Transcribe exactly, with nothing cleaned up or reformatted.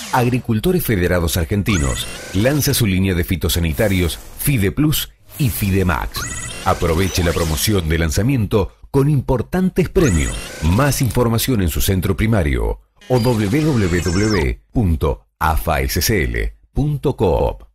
Agricultores Federados Argentinos lanza su línea de fitosanitarios FidePlus y FideMax. Aproveche la promoción de lanzamiento con importantes premios. Más información en su centro primario o doble u doble u doble u punto a f a s c l punto coop.